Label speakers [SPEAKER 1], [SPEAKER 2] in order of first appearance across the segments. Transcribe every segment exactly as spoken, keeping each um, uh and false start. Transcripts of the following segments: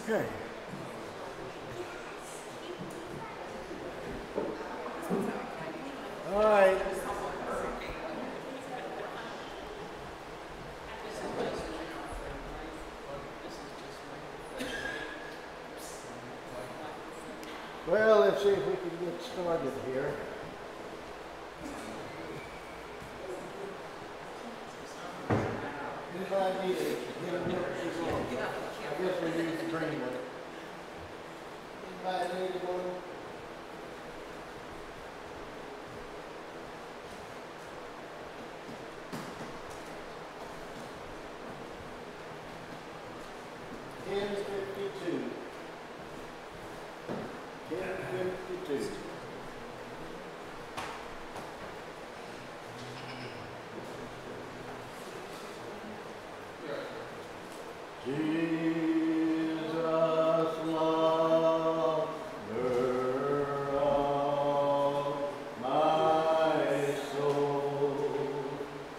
[SPEAKER 1] Okay. All right. Well, let's see if we can get started here. Anybody need it? I guess we need to bring one. Anybody need one? ten fifty-two. ten fifty-two. Jesus lover of my soul,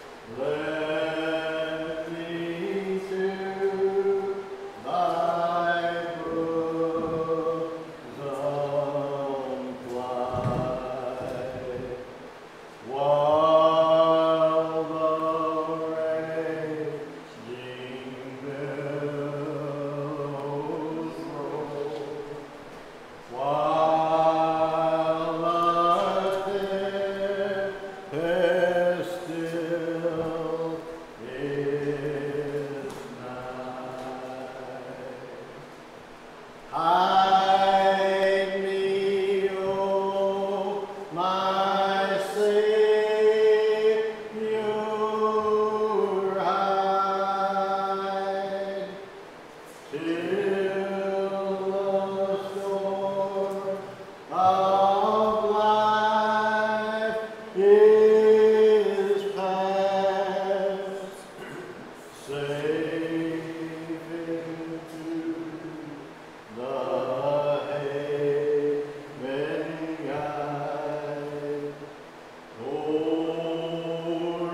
[SPEAKER 1] let me to thy bosom fly, while the raging billows roll, while the tempest still is nigh. Hide me, O my Savior, hide, till the storm of life is past, safe into the haven guide. Oh,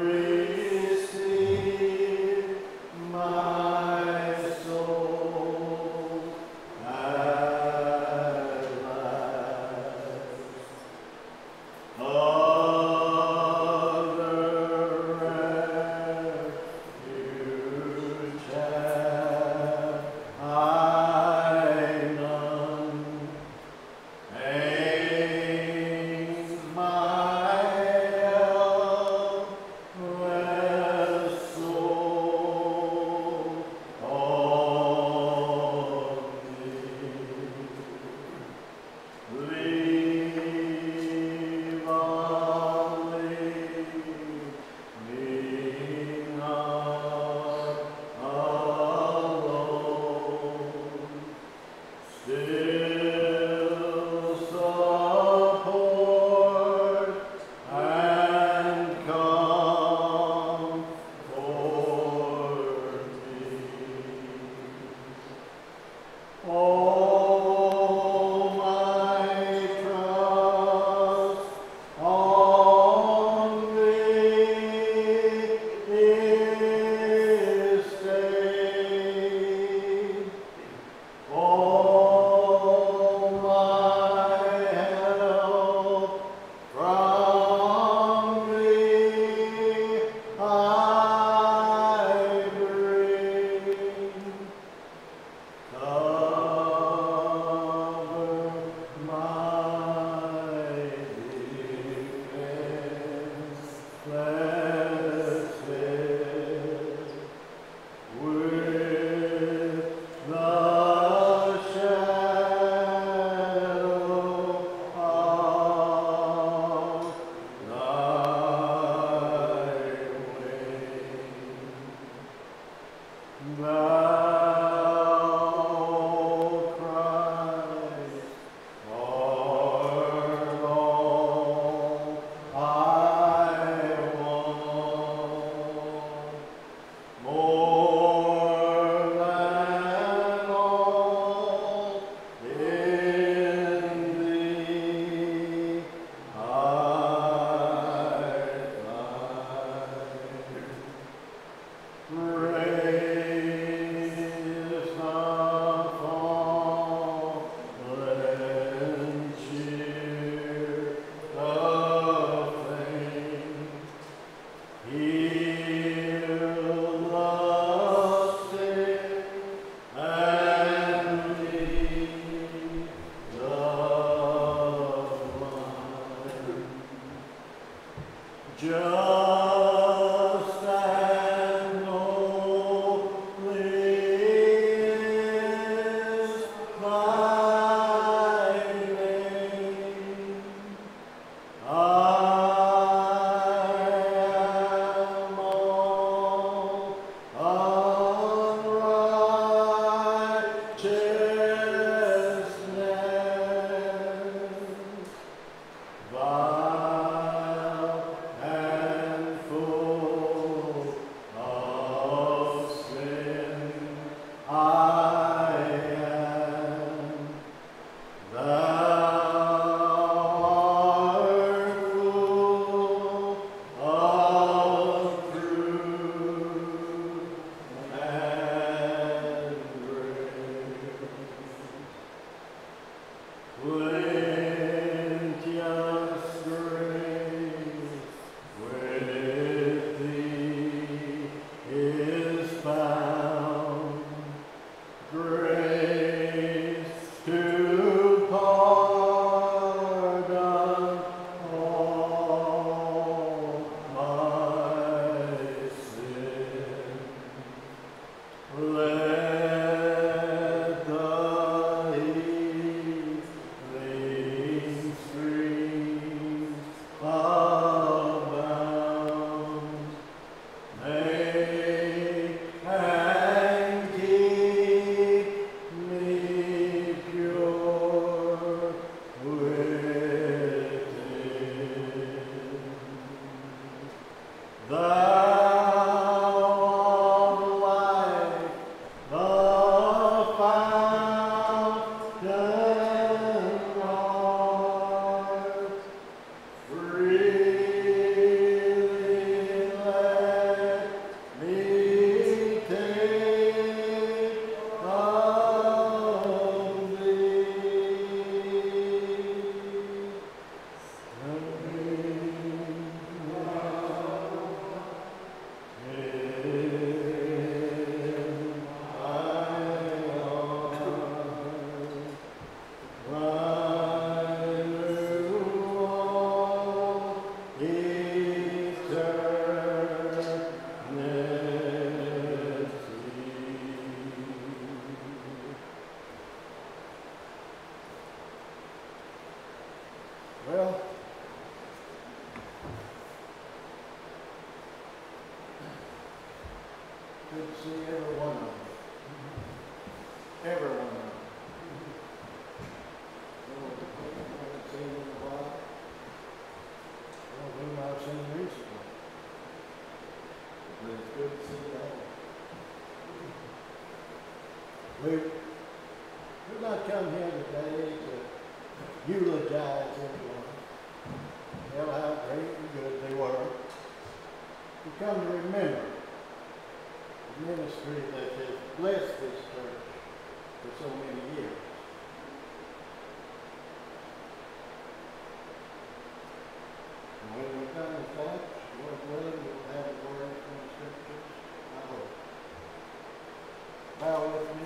[SPEAKER 1] receive my soul at last. Other refuge have I none, aims my helpless soul on thee. Leave on me not alone, still support and comfort me. All my trust on thee is stayed. All my help from thee I bring. Cover my defenseless head with the shadow of thy wing. Thou Grace to pardon all my sin. Let the healing streams abound. Make and keep me pure within. Thou of life, the fountain art, freely let me take of thee. Well, good to see every one of them. Every one of them. Well, I haven't seen them in a while. Well, we might have seen them recently. But it's good to see you all. We, we've not come here today to eulogize anyone. Tell how great and good they were. We come to remember the ministry that has blessed this church for so many years. And when we're done with that, Lord willing, we'll have a word from the scriptures, I hope. Bow with me.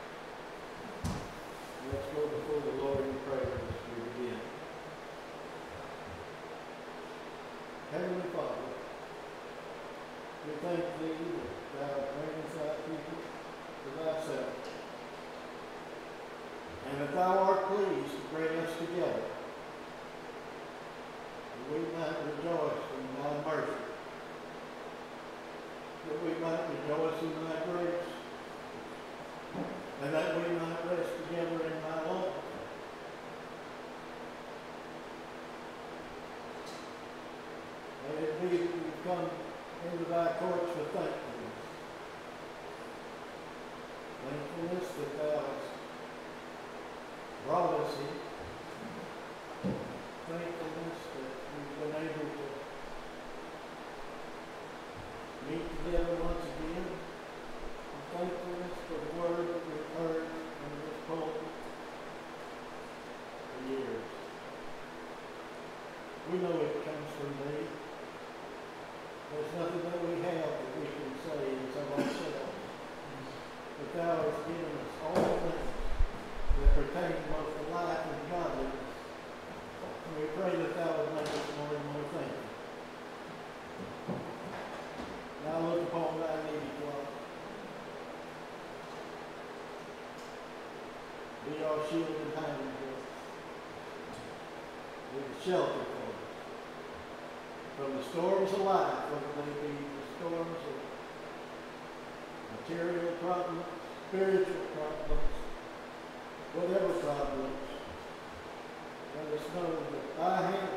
[SPEAKER 1] Let's go before the Lord in prayer as we begin. Heavenly Father, we thank Thee that Thou brings Thy people to Thyself, and that Thou art pleased to bring us together, that we might rejoice in Thy mercy, that we might rejoice in Thy grace, and that we might rest together in Thy love. May it be that we come into Thy courts with thankfulness. Thankfulness that Thou hast brought us here. Thankfulness that we've been able to meet together once again. And thankfulness for the word that we've heard in this pulpit for years. We know it comes from Thee. There's nothing that we have that we can say is of ourselves. But Thou hast given us all things that pertain both to life and godliness. And we pray that Thou would make us more and more thankful. Now look upon Thy needy flock. Be our shield and hiding place. Be the shelter for us from the storms of life, whether they be the storms of material problems, spiritual problems, whatever problems. Let us know that Thy hand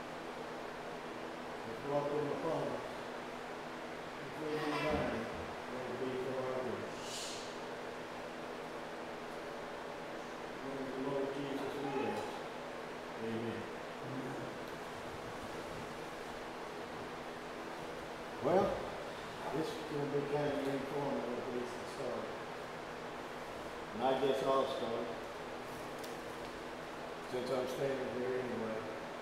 [SPEAKER 1] has brought them upon us. If we be thine, let it be for our good. In the Lord Jesus we ask. Amen. Well, this is going to be kind of informative, at least to start. And I guess I'll start, since I'm standing here anyway.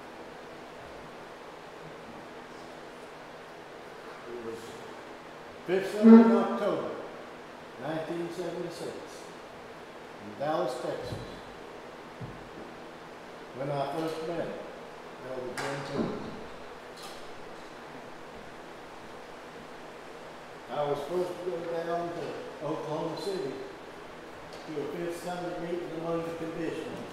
[SPEAKER 1] It was fifth Sunday in October, nineteen seventy-six. in Dallas, Texas. When I first met Elder Jim Poole, I was supposed to go down to Oklahoma City to a fifth Sunday meeting among the conditionals.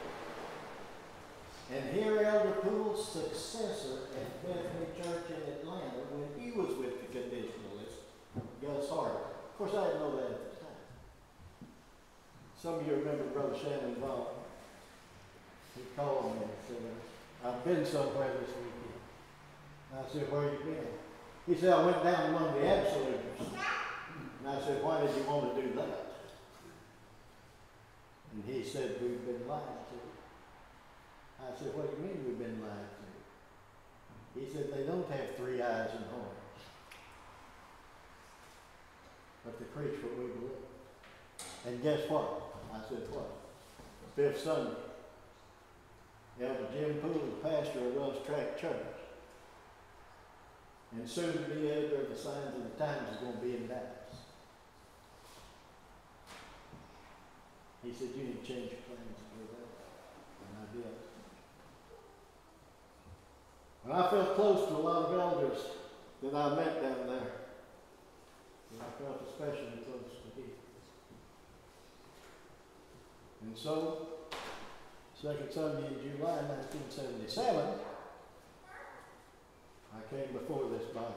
[SPEAKER 1] And here Elder Poole's successor at Bethany Church in Atlanta, when he was with the conditionalists, Gus Hart. Of course, I didn't know that at the time. Some of you remember Brother Shannon Vaughn. He called me and said, I've been somewhere this weekend. I said, where you been? He said, I went down among the absoluters. And I said, why did you want to do that? And he said, we've been lied to. I said, what do you mean we've been lied to? He said, they don't have three eyes and horns. But they preach what we believe. And guess what? I said, what? Fifth Sunday, Elder Jim Poole, the pastor of Welsh Tract Church, and soon to be editor of the Signs of the Times, is going to be in Dallas. He said, you need to change your plans to go there. And I did. And I felt close to a lot of elders that I met down there. And I felt especially close to him. And so, second Sunday in July nineteen seventy-seven, I came before this body.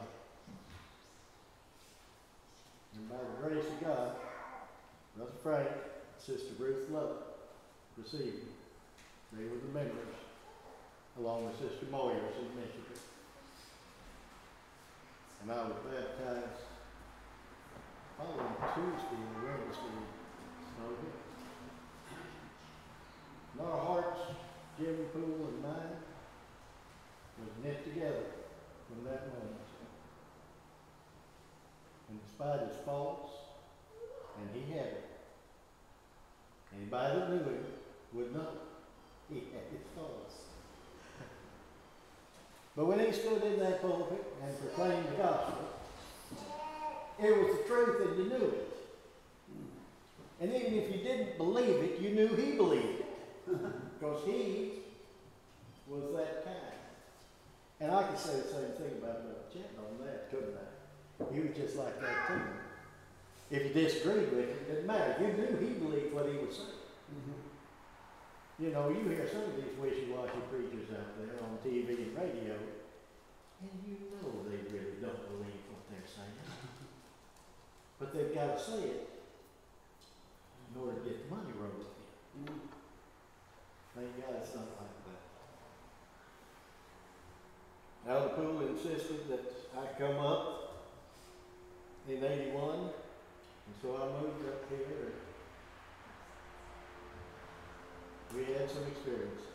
[SPEAKER 1] And by the grace of God, Brother Frank, Sister Ruth Love received me. They were the members, along with Sister Moyers in Michigan. And I was baptized following Tuesday and Wednesday. So and our hearts, Jim Poole and mine, was knit together from that moment. And despite his faults, and he had it, anybody that knew him would know he had his faults. But when he stood in that pulpit and proclaimed the gospel, it was the truth and you knew it. And even if you didn't believe it, you knew he believed it. Because he was that kind. And I could say the same thing about Brother Chet on that, couldn't I? He was just like that too. If you disagreed with him, it didn't matter. You knew he believed what he was saying. Mm-hmm. You know, you hear some of these wishy-washy preachers out there on T V and radio, and you know they really don't believe what they're saying. But they've got to say it in order to get the money rolled in. Mm-hmm. Thank God it's not like that. Elder Poole insisted that I come up in eighty-one, and so I moved up here. We had some experiences.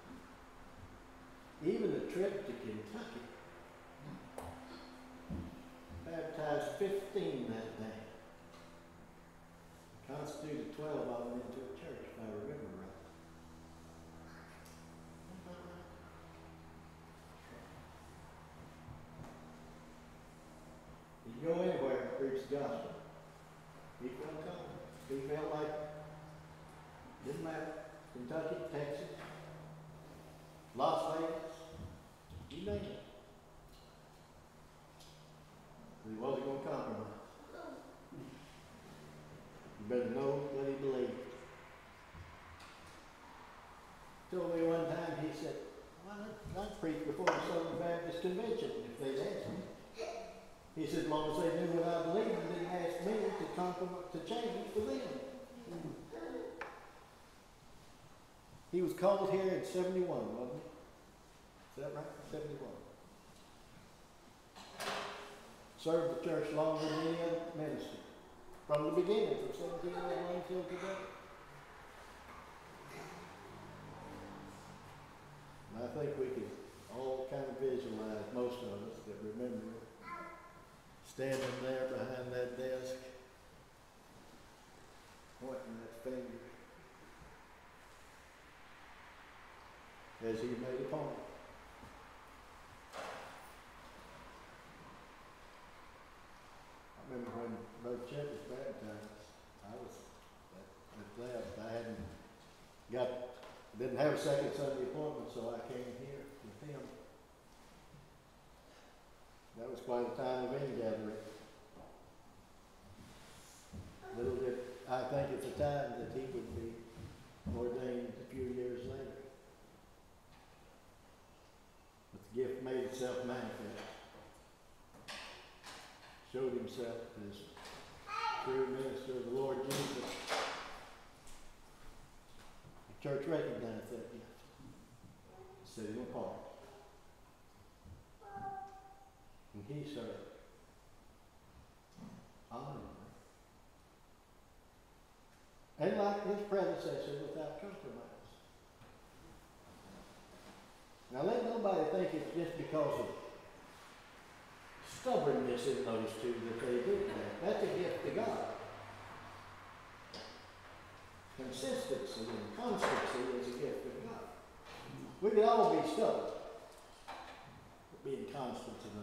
[SPEAKER 1] Even the trip to Kentucky, baptized fifteen that day. Constituted twelve of them into a church, if I remember right. You can go anywhere and preach the gospel. He felt comfortable. He felt like it didn't matter. Kentucky, Texas, Las Vegas, you name it. He wasn't going to compromise. You better know what he believed. Told me one time, he said, well, I'd preach before the Southern Baptist Convention if they'd asked me. He said, as long as they knew what I believed, they didn't ask me to compromise, to change for them. Mm-hmm. He was called here in seventy-one, wasn't he? Is that right? seventy-one. Served the church longer than any other ministry. From the beginning, from seventeen oh one till today. And I think we can all kind of visualize, most of us that remember, standing there behind that desk, pointing that finger, as he made a point. I remember when Brother Chet was baptized, I was at, at that got, didn't have a second Sunday appointment, so I came here with him. That was quite a time of ingathering. Little did I think at the time that he would be ordained a few years later. But the gift made itself manifest. Showed himself as true minister of the Lord Jesus. The church recognized that gift. Set him apart. And he served honorably. And like his predecessor, without compromise. Now let nobody think it's just because of stubbornness in those two that they did that. That's a gift to God. Consistency and constancy is a gift of God. We could all be stubborn, but being constant and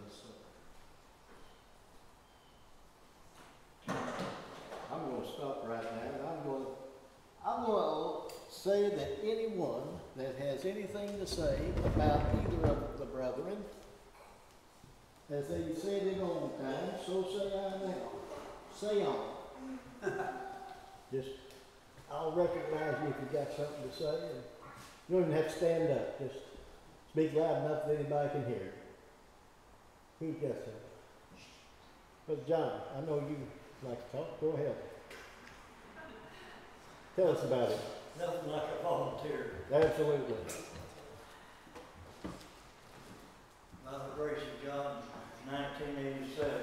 [SPEAKER 1] unstubborn. I'm going to stop right now, and I'm going to, I'm going to say that anyone that has anything to say about either of the brethren, as they said in old time, so say I now. Say on. Just, I'll recognize you if you got something to say. And you don't even have to stand up. Just speak loud enough that anybody can hear. Who's got something? Brother John, I know you like to talk. Go ahead. Tell us about it.
[SPEAKER 2] Nothing like a volunteer.
[SPEAKER 1] Absolutely.
[SPEAKER 2] By the grace of God, in nineteen eighty-seven,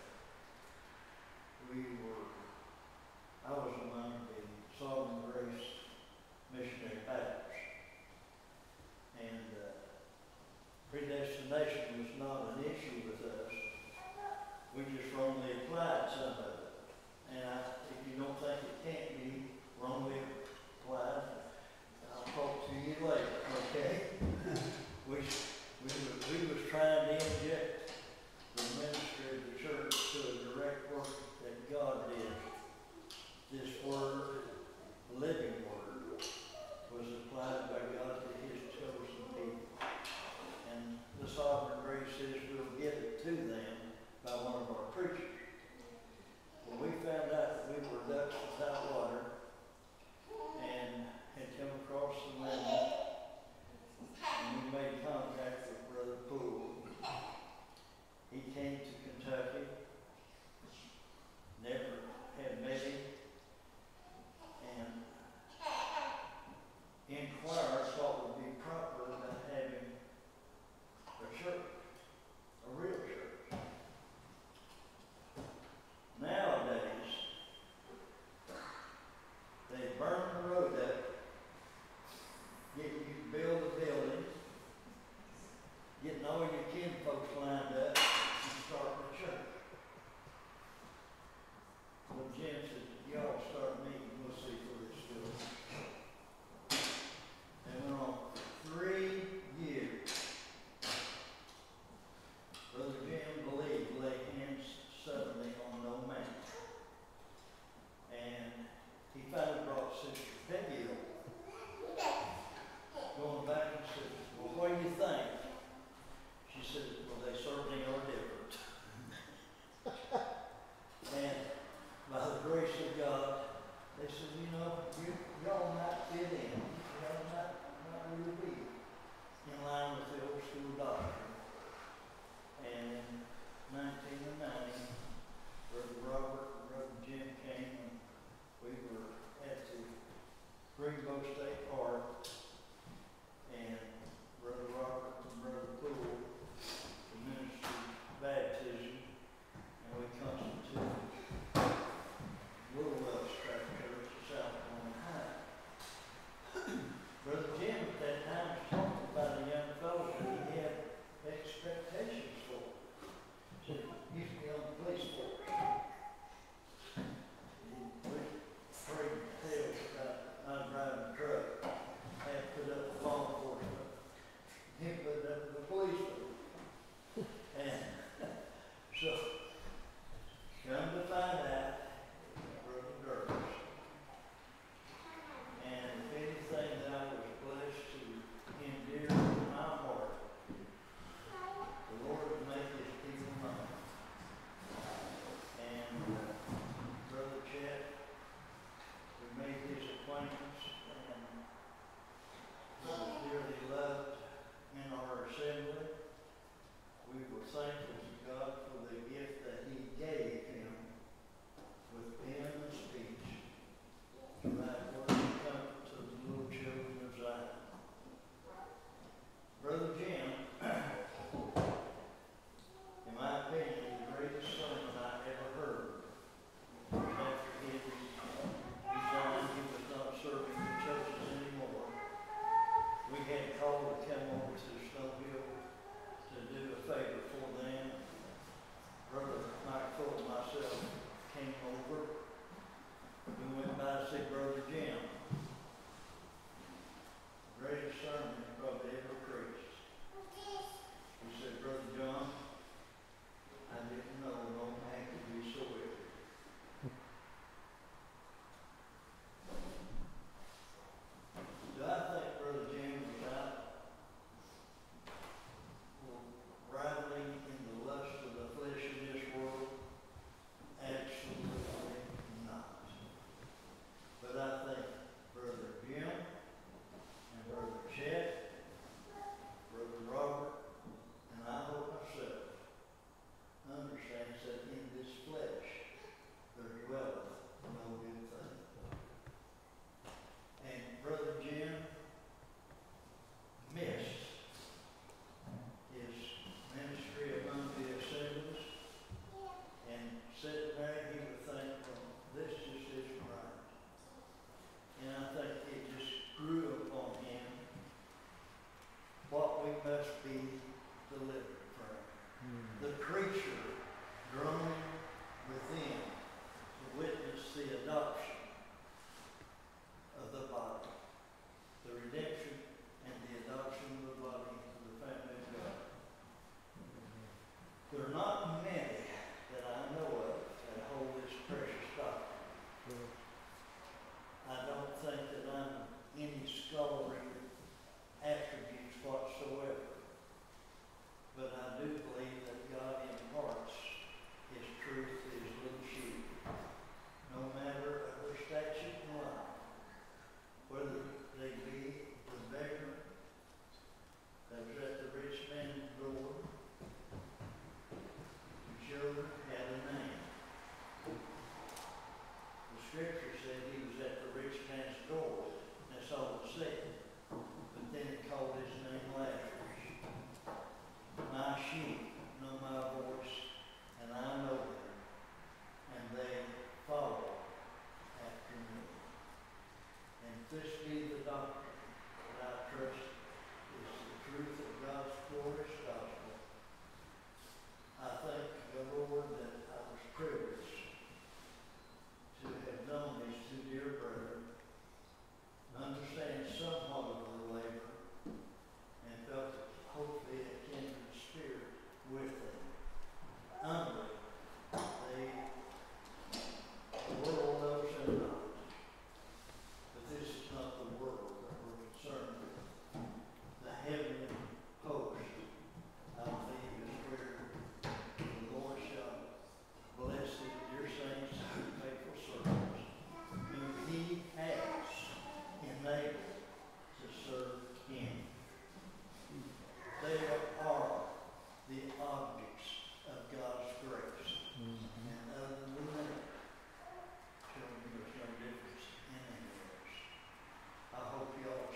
[SPEAKER 2] we were, I was among the Sovereign Grace missionary pastors. And uh, predestination was not an issue with us. We just wrongly applied some of it. And I, if you don't think it can't be wrongly applied, I'll talk to you later, okay? we, we, was, we was trying to inject the ministry of the church to a direct work that God did. This word, the living word, was applied by God to his chosen people. And the sovereign grace says we'll give it to them by one of our preachers. When we found out that we were ducks without water and had come across the land, and we made contact with Brother Poole. He came to Kentucky, never had met him, and inquired what would be proper about having a church, a real church. Nowadays, they burn the road up, get you to build a building, getting all your kin folks lined up, and start a church. Well, Jim said, y'all start meeting, we'll see where it's going. And went on for three years. Brother Jim believed lay hands suddenly on no man. And he finally brought Sister Peggy over. Going back and said, well, what do you think? She said, well, they certainly are different. And by the grace of God, they said, you know, you, y'all might fit in. Y'all might not really be in line with the old school doctrine. And in nineteen ninety, Brother Robert and Brother Jim came, and we were at the Greenbow State Park, and Brother Robert and Brother Poole administered baptism, and we constituted Little Welsh Tract Church in South Carolina High.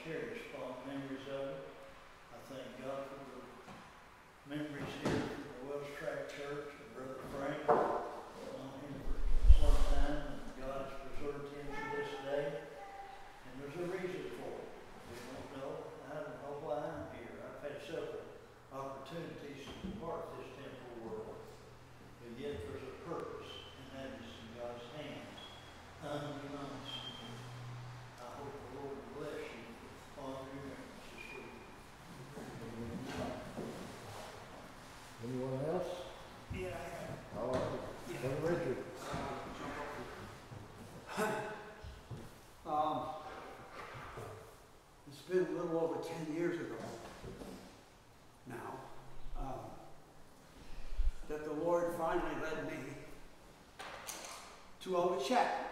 [SPEAKER 2] cherish fond memories of it. I thank God for the memories here from the Welsh Tract Church and Brother Frank. I've known him for some time, and God has preserved him to this day. And there's a reason for it. We don't know. I don't know why I'm here. I've had several opportunities to be part of this temple world, but yet there's a purpose, and that is in God's hands, unbeknownst to me. I hope the Lord bless you with fond remembrance this week.
[SPEAKER 1] Anyone else?
[SPEAKER 3] Yeah, I have.
[SPEAKER 1] All right.
[SPEAKER 3] Yeah.
[SPEAKER 1] Brother Richard.
[SPEAKER 3] Um, it's been a little over ten years ago now um, that the Lord finally led me to Elder Chat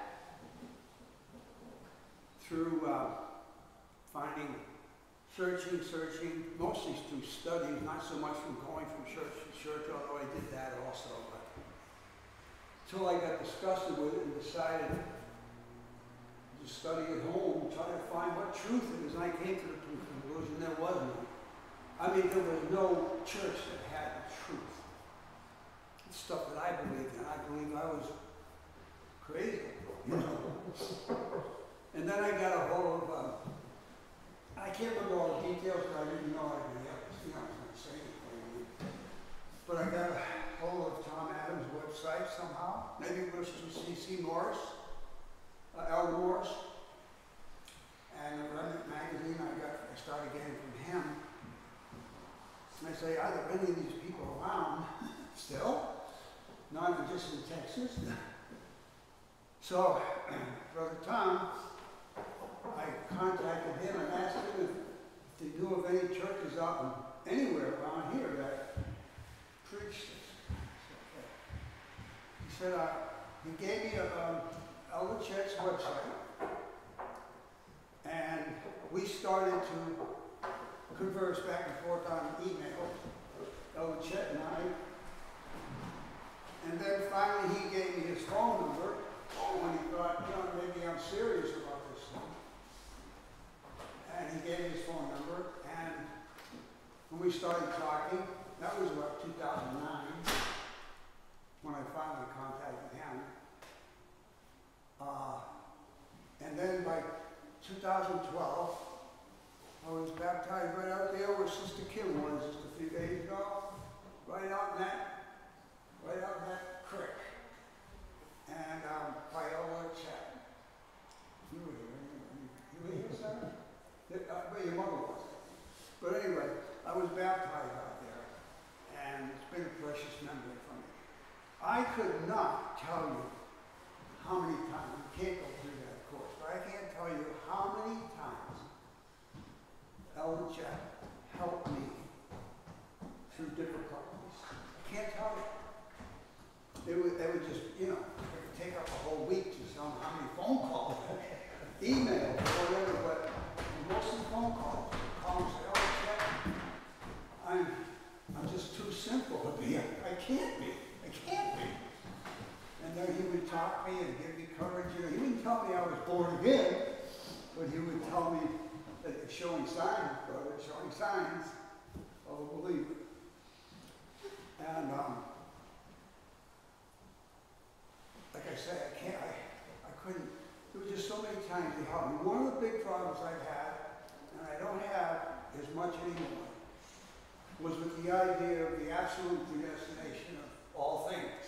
[SPEAKER 3] through uh, finding, searching, searching, mostly through studies, not so much from going from church to church, although I did that also. But until I got disgusted with it and decided to study at home, try to find what truth it is, and I came to the conclusion there was none. I mean, there was no church that had the truth. It's stuff that I believed in. I believed I was crazy, you know. And then I got a hold of, um, I can't remember all the details, but I didn't know I didn't have to, you know, I was going to say anything. But I got a hold of Tom Adams' website somehow. Maybe it was through C C Morris, uh, Elder Morris. And the Remnant magazine I got, I started getting from him. And I say, are there any of these people around still? Not just in Texas. So, Brother Tom, I contacted him and asked him if, if he knew of any churches out in, anywhere around here that preached this. He said, uh, he gave me a, um, Elder Chet's website, and we started to converse back and forth on email, Elder Chet and I. And then finally he gave me his phone number when he thought, you know, maybe I'm serious about this thing. And he gave me his phone number, and when we started talking, that was about two thousand nine, when I finally contacted him. Uh, and then by two thousand twelve, I was baptized right out there where Sister Kim was just a few days ago, right out in that, right out in that creek. And um, by Elder Chat. You were here, you were here, son? Uh, but your mother was. But anyway, I was baptized out there, and it's been a precious memory for me. I could not tell you how many times, you can't go through that course, but I can't tell you how many times Elder Chat helped me through difficulties. I can't tell you. It would, it would just, you know, it would take up a whole week to tell them how many phone calls, emails, whatever, but mostly phone calls. Call and say, oh, Chet, I'm, I'm just too simple to be. I can't be. I can't be. And then he would talk me and give me courage. You know, he wouldn't tell me I was born again, but he would tell me that it's showing signs, brother, it's showing signs of a believer. And, um, like I said, I can't, I, I couldn't, there were just so many times he helped me. One of the big problems I've had, and I don't have as much anymore, was with the idea of the absolute predestination of all things.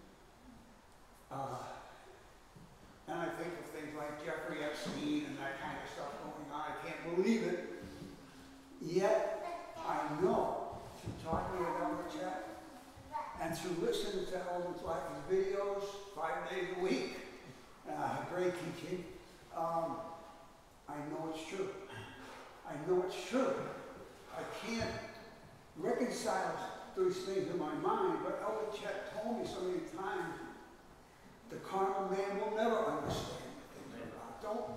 [SPEAKER 3] Uh, and I think of things like Jeffrey Epstein and that kind of stuff going on. I can't believe it. Yet, I know, through talking with Elder Chat, and through listening to Elder Black's videos five days a week, uh, great teaching, um, I know it's true. I know it's true. I can't reconcile those things in my mind, but Elder Chet told me so many times, the carnal man will never understand what things are about. Don't.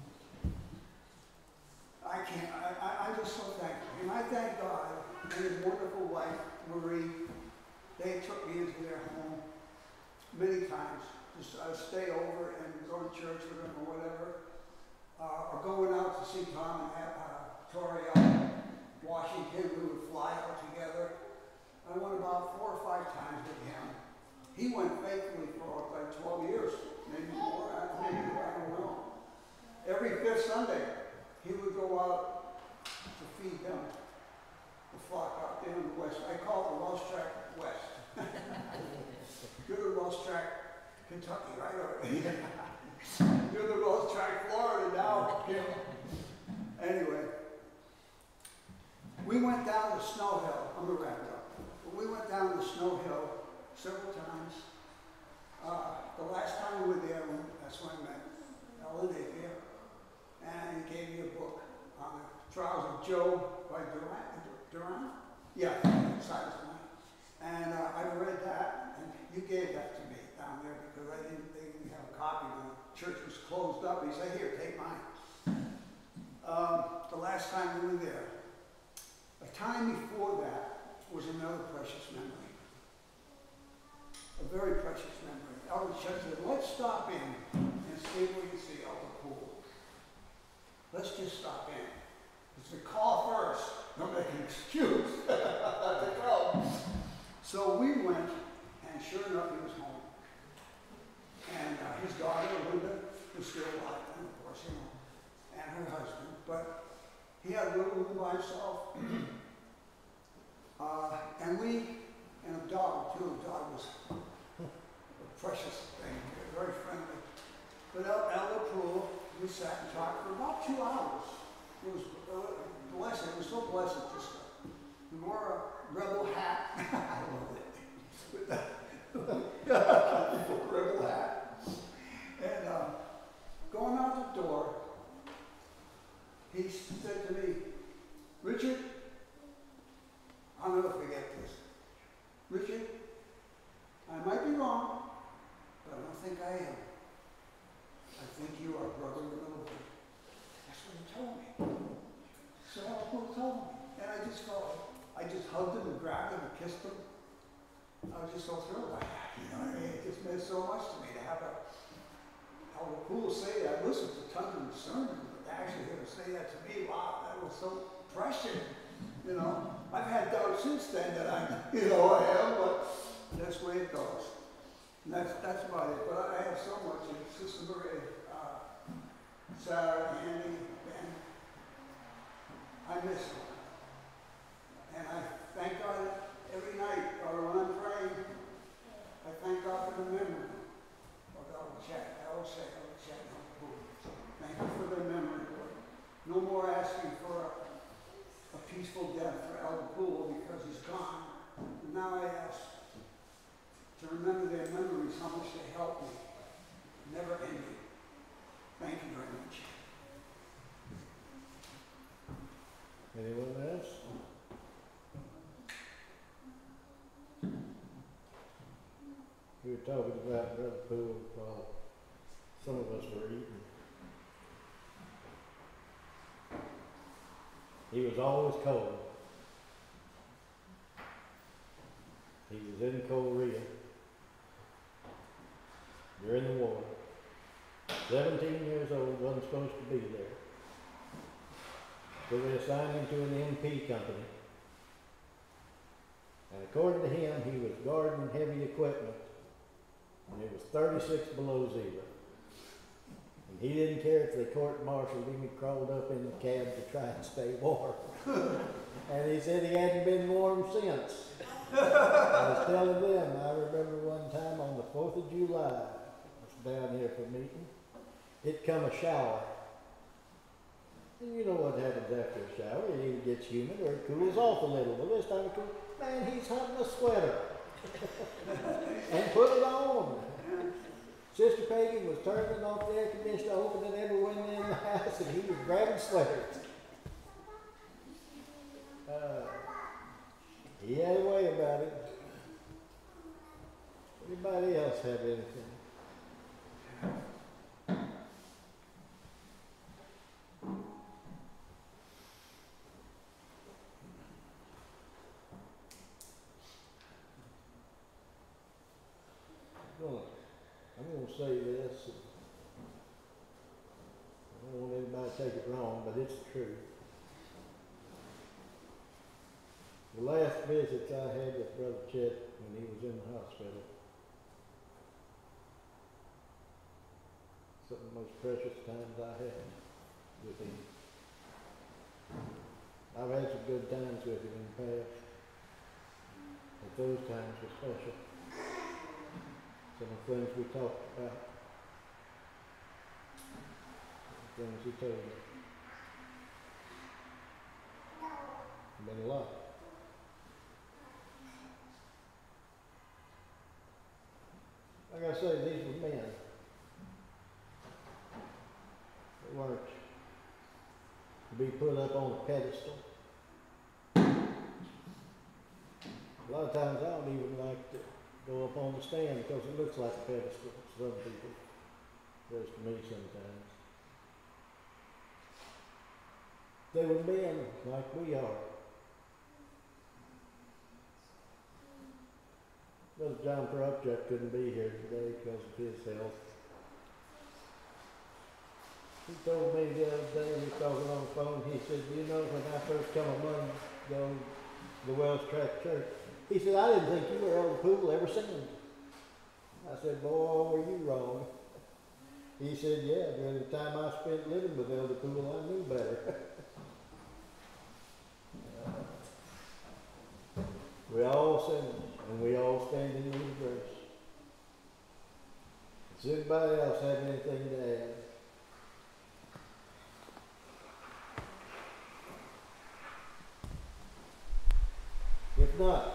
[SPEAKER 3] I can't, I, I, I'm just so thankful. And I thank God and his wonderful wife, Marie. They took me into their home many times to uh, stay over and go to church with them or whatever. Uh, or going out to see Tom and have, Victoria, Washington, we would fly out together. I went about four or five times with him. He went faithfully for like twelve years, maybe more, I- maybe more, I don't know. Every fifth Sunday, he would go out to feed them, the flock out there in the west. I call it the Welsh Tract West. You're the Welsh Tract Kentucky, right? Or you're the Welsh Tract Florida now. Anyway, we went down the Snow Hill. I'm gonna wrap it up. We went down the Snow Hill several times. Uh, the last time we were there, that's when I met Ellen here, and he gave me a book on the Trials of Job by Duran. Duran? Yeah, Silas Duran. And uh, I read that, and you gave that to me down there because I didn't, they didn't have a copy when the church was closed up. He said, "Here, take mine." Um, the last time we were there, a time before that was another precious memory. A very precious memory. Elder Church said, "Let's stop in and see if we can see Elder Poole. Let's just stop in." It's a call first. Don't make an excuse not to come. So we went, and sure enough, he was home. And uh, his daughter, Linda, was still alive, and of course, you know, and her husband. But he had a little room by himself. uh, and we, and a dog, too. The dog was a precious thing, very friendly. But out Elder Poole, we sat and talked for about two hours. It was a blessing. It was so blessed. Just uh, he wore a rebel hat. I love it. With that rebel hat. And uh, going out the door, he said to me, "Richard, I'll never forget this. Richard, I might be wrong, but I don't think I am. I think you are brother in the Lord." That's what he told me. So Elder told me. And I just felt, I just hugged him and grabbed him and kissed him. I was just so thrilled by that. You know what I mean? It just meant so much to me to have a Elder Poole say that. I listened to tons of sermons, but to actually hear him say that to me, wow, that was so precious. You know, I've had doubts since then that I'm, you know, I am, but that's the way it goes. And that's, that's about it. But I have so much. And Sister Marie, uh, Sarah, Andy, Ben, I miss them. And I thank God every night, or when I'm praying, I thank God for the memory of Elder Chat. I always say Elder Chat, Elder Poole. Thank you for their memory, Lord. No more asking for a, a peaceful death for Elder Poole because he's gone. And now I ask to remember their memories, how much they helped me. Never ending. Thank you very much.
[SPEAKER 1] Anyone else? We were talking about Brother Poole while some of us were eating. He was always cold. He was in Korea during the war. seventeen years old, wasn't supposed to be there. So they assigned him to an M P company. And according to him, he was guarding heavy equipment. And it was thirty-six below zero. And he didn't care if they court-martialed him. He crawled up in the cab to try and stay warm. And he said he hadn't been warm since. I was telling them, I remember one time on the fourth of July, I was down here for a meeting, it come a shower. And you know what happens after a shower, it either gets humid or it cools off a little. Well, this time it cooled, man, he's hunting a sweater. And put it on. Sister Peggy was turning off the air conditioner, opening every window in the house, and he was grabbing sweaters. Uh, he had a way about it. Anybody else have anything? I'm going to say this. I don't want anybody to take it wrong, but it's the truth. The last visits I had with Brother Chet when he was in the hospital, some of the most precious times I had with him. I've had some good times with him in the past, but those times were special. Some of the things we talked about, the things he told me. It's been a lot. Like I say, these were men. They weren't to be put up on a pedestal. A lot of times I don't even like to go up on the stand because it looks like a pedestal to some people. It does to me sometimes. They were men like we are. Brother John Perupchuk couldn't be here today because of his health. He told me the other day, we were talking on the phone, he said, you know, when I first come among the, the Welsh Tract Church, he said, I didn't think you were Elder Poole ever sinned. I said, boy, were you wrong. He said, yeah, during the time I spent living with Elder Poole, I knew better. We all sinners, and we all stand in need of grace. Does anybody else have anything to add? If not,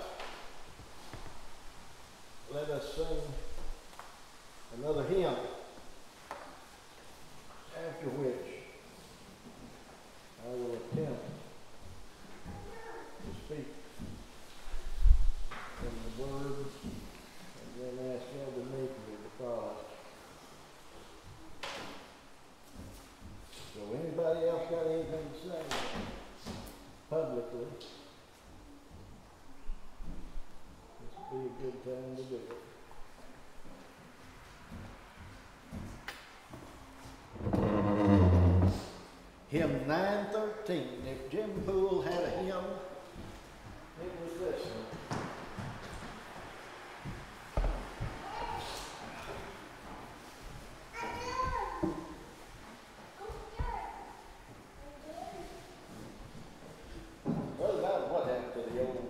[SPEAKER 1] let us sing another hymn, after which I will attempt to speak from the Word and then ask Elder Nathan to follow. So anybody else got anything to say publicly? This would be a good time to do it. Hymn nine thirteen. If Jim Poole had a hymn, it was this one. Well, about what happened to the old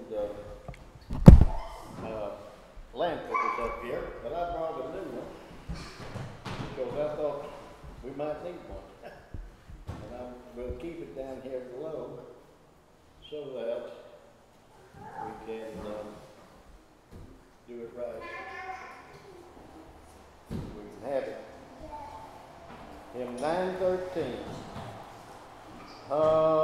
[SPEAKER 1] uh, uh, lamp that was up here, but I brought a new one because I thought we might need one. And I will keep it down here below so that we can um, do it right. We can have it. Hymn nine thirteen. Uh,